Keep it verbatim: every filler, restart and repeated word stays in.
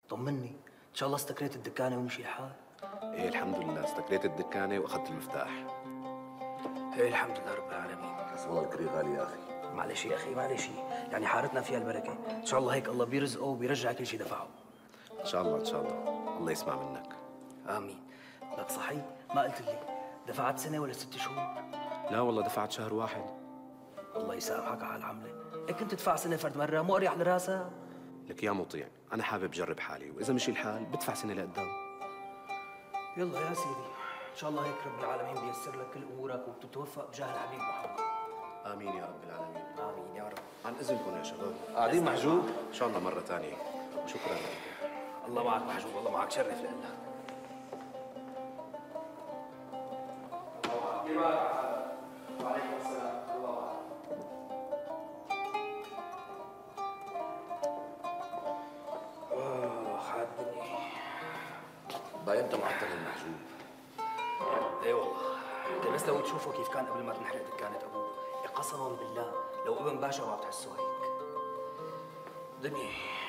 طمني، ان شاء الله استكريت الدكانه ومشي الحال. ايه الحمد لله، استكريت الدكانه واخذت المفتاح. ايه الحمد لله رب العالمين. بس والله الكري غالي يا اخي. معلش يا اخي معلش، يعني حارتنا فيها البركه، ان شاء الله هيك الله بيرزقه وبيرجع كل شيء دفعه. ان شاء الله ان شاء الله، الله يسمع منك. امين. لك صحيح ما قلت لي دفعت سنه ولا ست شهور؟ لا والله دفعت شهر واحد. الله يسامحك على العمله، إيه كنت تدفع سنه فرد مره مو اريح لراسها؟ لك يا مطيع، انا حابب اجرب حالي، واذا مشي الحال بدفع سنه لقدام. يلا يا سيدي، ان شاء الله هيك رب العالمين بيسر لك كل امورك وبتتوفق بجاه الحبيب محمد. امين يا رب العالمين. امين يا رب. عن اذنكم يا شباب. قاعدين محجوب؟ ان شاء الله مره ثانيه. شكرا لك. الله معك محجوب، الله معك، شرف لله. الله معك. وعليكم السلام. الله معك. اخ على الدنيا. باين انت معطل المحجوب. اي والله، انت بس لو تشوفه كيف كان قبل ما تنحرق دكانة ابوه، قسما بالله لو ابن باشا ما بتحسه هيك. دنيا